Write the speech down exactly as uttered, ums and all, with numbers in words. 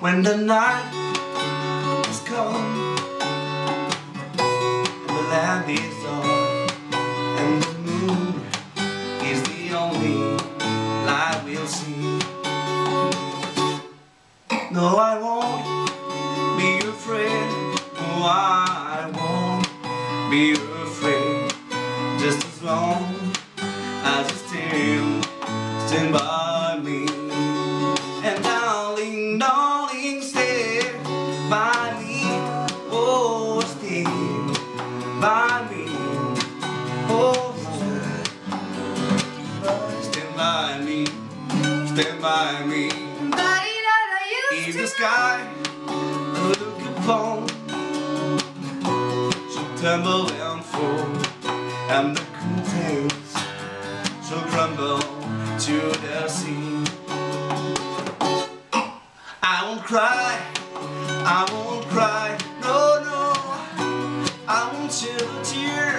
When the night is come, the land is dark, and the moon is the only light we'll see. No, I won't be afraid. No, I won't be afraid. Just as long as you stand, stand by me. And darling, darling, stay by me. Oh, stay by me. Oh, stand by me. Stand by me. If the sky could look upon, she'll tremble and fall, and the curtains shall crumble to the sea. I won't cry, I won't cry, no, no, I won't shed a tear.